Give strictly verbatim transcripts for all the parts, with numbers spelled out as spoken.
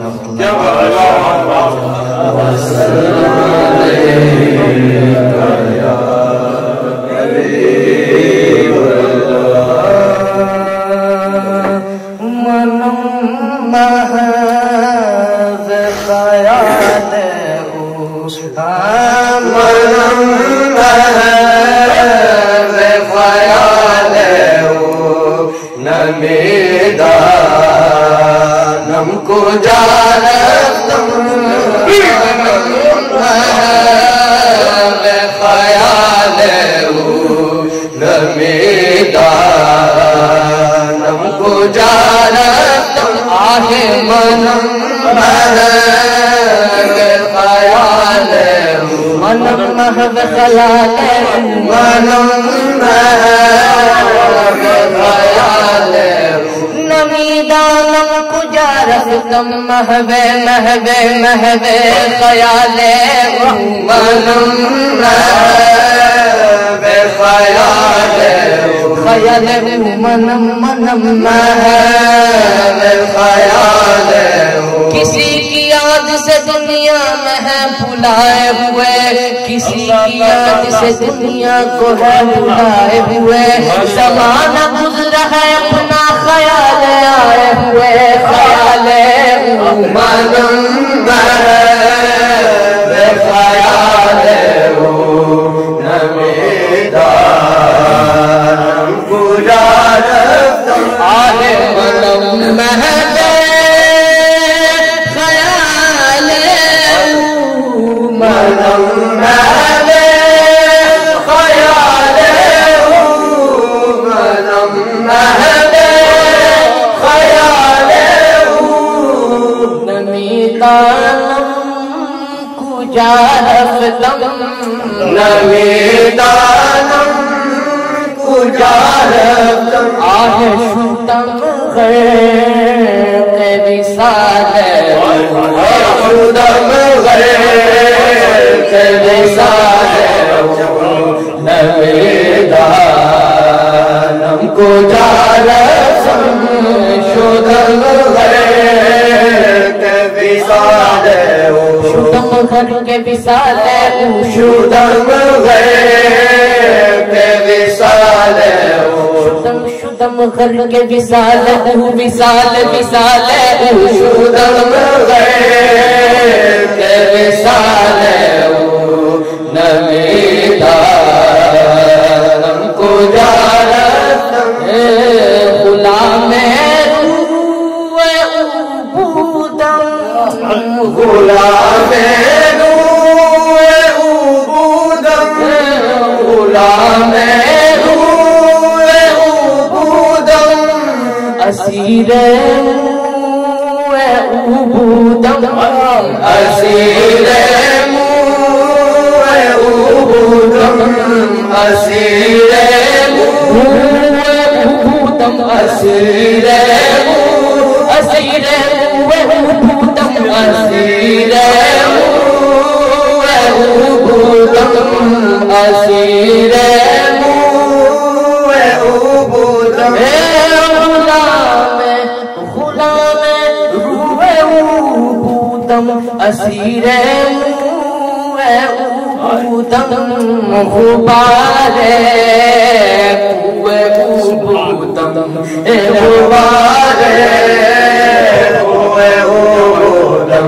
نم کو جانتم میں خیال نمیدانم کو جانتم آہ منم خیال منم محو خلال منم خیال نمیدانم کجا رفتم محو محو محو خیال منم خیال خیال منم منم خیال کسی کی یاد سے دنیا میں ہے بھلائے ہوئے کسی کی یاد سے دنیا کو ہے بھلائے ہوئے زمانہ گزرا ہے اپنا خیال آئے ہوئے خیال منم خیال نمیدانم گزارتم آہ منم محب خیال منم محب خیال منم محب خیال نمیدانم کجا رفتم نمیدانم کجا رفتم آہ شدم غرق وصال شدم غرق وصال نمیدانم کجا رفتم شدم غرق وصال شدم غرق وصال شدم غرق وصال شدم شدم غرق وصال وصال وصال شدم غرق وصال نمیدانم کجا رفتم غلام روح عبودم غلام روح عبودم غلام روح عبودم اسیر روح عبودم اسیر روح عبودم اسیر روح عبودم اسیر اسیر روح عبودم اسیر روح عبودم اسیر روح عبودم غلام غلام روح عبودم اسیر روح عبودم غبار روح عبودم غبار روح عبودم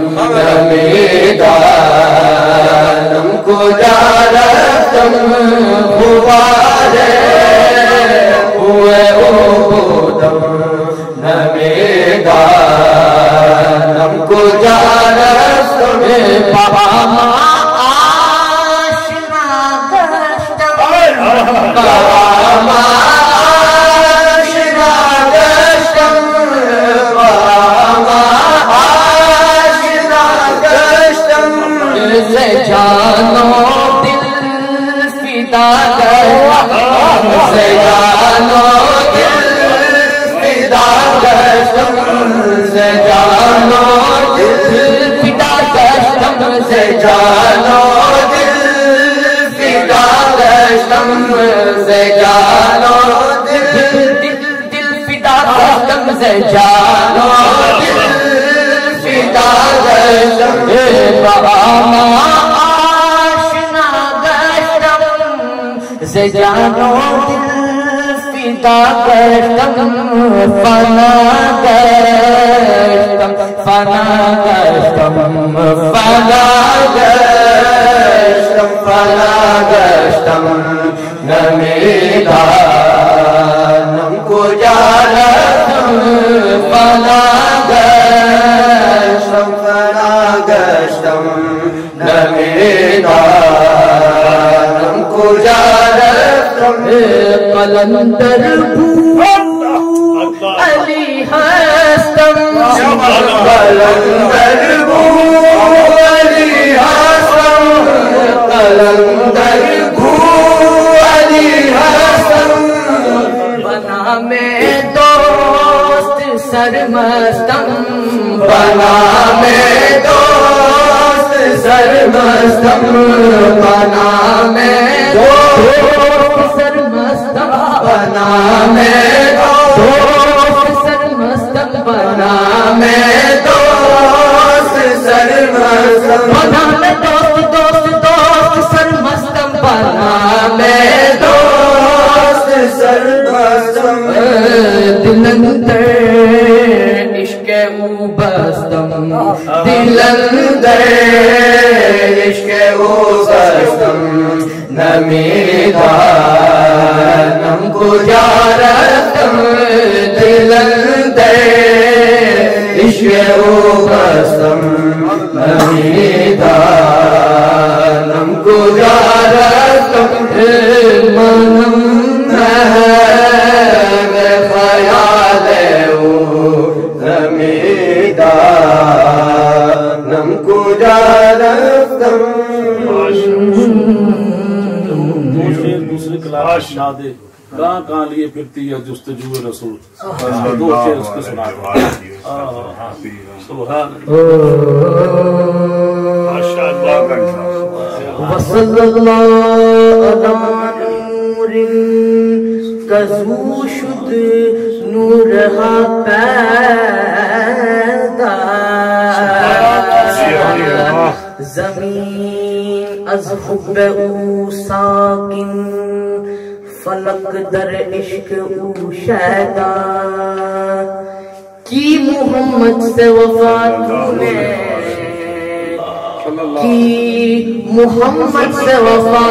نمیدانم کجا رفتم غبار روح عبودم نمیدانم کجا رفتم بابا آشنا گشتم بابا آشنا گشتم بابا آشنا گشتم سے جانو دل فدا گشتم سے جانو دل فدا گشتم سے جانو دل فدا گشتم سے جانو دل فدا گشتم سے جانو دل دل دل فدا گشتم سے جانو دل نمیدہ گشتم بہاما آشنا گشتم ز جان و دل فدا گشتم فنا گشتم فنا گشتم فنا گشتم فنا گشتم نمیدہ نم کجا رفتم فنا گشتم فنا گشتم نمیدہ نم کجا رفتم قلندر بو علی ہستم قلندر بو علی ہستم قلندر بو علی ہستم بنا میں دوست سرمستم بنا میں دوست سرمستم بنا میں دوست سرمستم بنا میں دوست سرمستم بنا میں دوست سرمستم بنا میں دوست دوست دوست سرمستم بنا میں دوست سرمستم دل اندر عشق او بستم دل اندر عشق او بستم نمیدہ نم کجا رفتم دل اندر عشق او بستم نمیدہ نم کجا رفتم منم میں خیال او نمیدہ نم کجا رفتم دوسری کلاس نادے کہاں کہاں لیے پھرتی ہے جستجو رسول دو شعر اس کو سنا دو سبحان وصلی اللہ علی نور کزو شد نورها پیدا زمین از حب او ساکن فلک در عشق او شیدا کی محمد سے وفا تو نے کی محمد سے وفا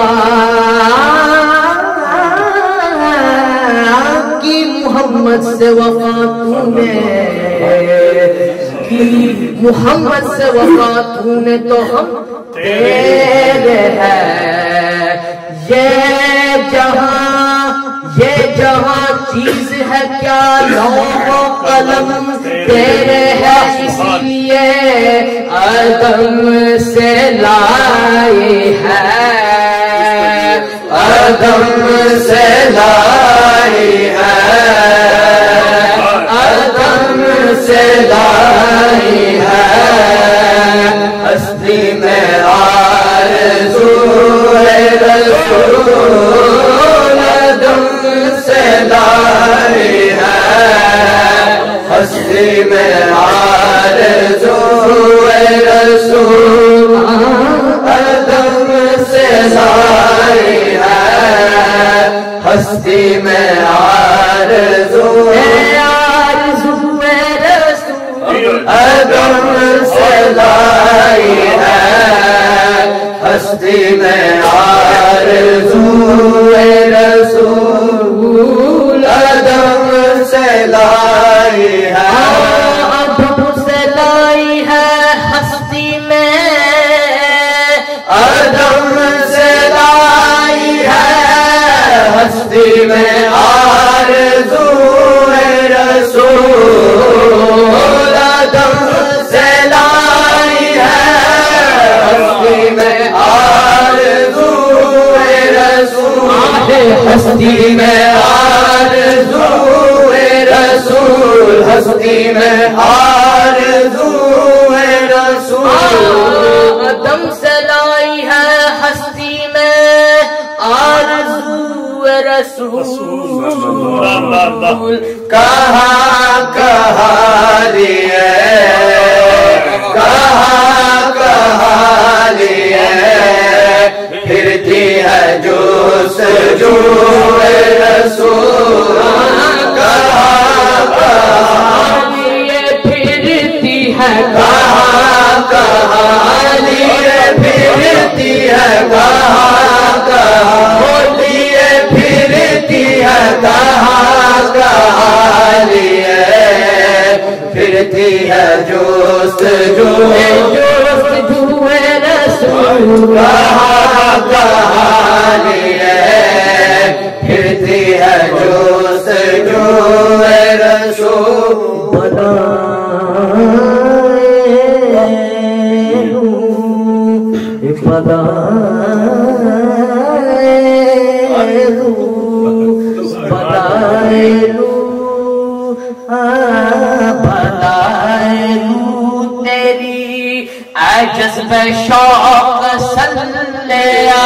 کی محمد سے وفا تو نے کی محمد سے وفا تو نے تو ہم تیرے ہیں یہ جہاں یہ جہاں چیز ہے کیا لوح و قلم تیرے ہے اس لیے عدم سے لائی ہے عدم سے لائی ہے عدم سے لائی ہے ہستی میں آرزو رسول عدم سے لائی ہے ہستی میں آرزو رسول عدم سے لائی ہے ہستی میں آرزو آرزو رسول عدم سے لائی ہے ہستی میں آرزو رسول عدم سے لائی ہے عدم سے لائی ہے ہستی میں عدم سے لائی ہے ہستی میں آرزو رسول عدم سے لائی ہے ہستی میں آرزو رسول ہستی میں آرزو رسول ہستی میں آرزو رسول عدم سے لائی ہے ہستی میں آرزو رسول کہاں کہاں لیے جستجو جستجو رسول کہاں کہانی ہے پھرتی ہے جستجو رسول جذب شوق صلی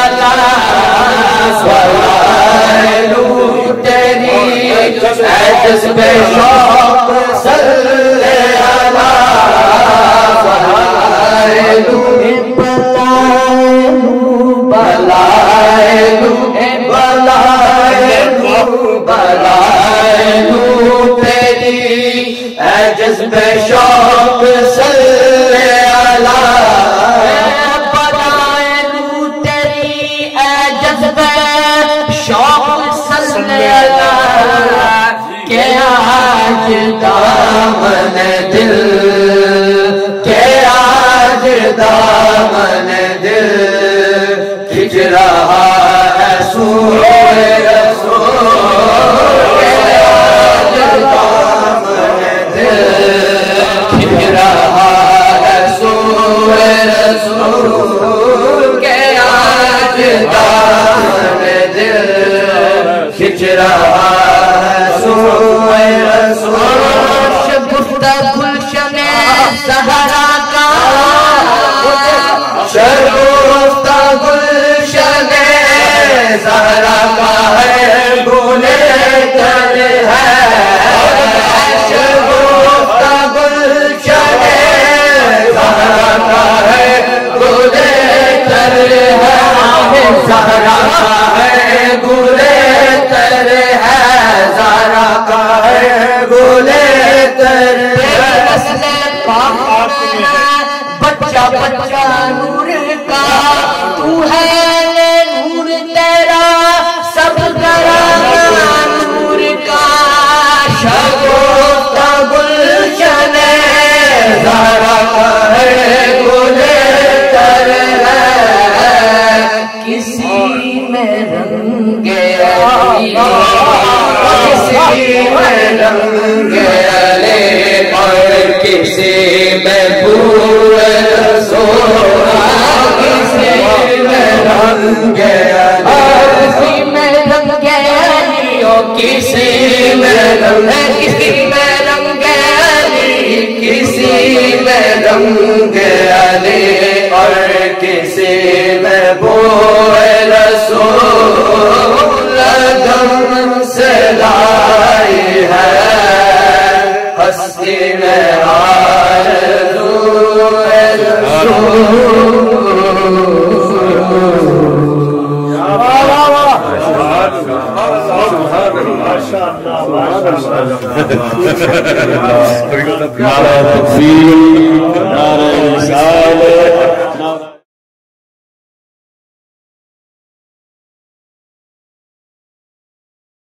علیہ تیری جذب شوق صلی علیہ بلائے بلائے بلائے تیری جذب شوق صلی دامن دل کہ آج دامن دل کھچ رہا ہے سوئے رسول کہ آج دامن دل کھچ رہا ہے سوئے رسول کہ آج دامن دل کھچ رہا ہے سوئے رسول گلشن سہرا کا شگفتہ گلشن سہرا کا ہے گلے تر ہے شگفتہ گلشن سہرا کا ہے گلے تر ہے سہرا کا ہے گلے تر ہے سہرا کا ہے گلے تر بچہ بچہ نور کا تو ہے نور تیرا سب گرانا نور کا شگفتہ گلشن زہرا کا ہے گلے تر ہے کسی میں رنگ علی کسی میں رنگ علی اور کسی میں پور رسول کسی میں رنگ علی کسی میں رنگ علی کسی میں رنگ کسی میں رنگ علی کسی میں رنگ علی اور کسی میں پور رسول دم سے لائی ہے ہستی میں آرزو رسول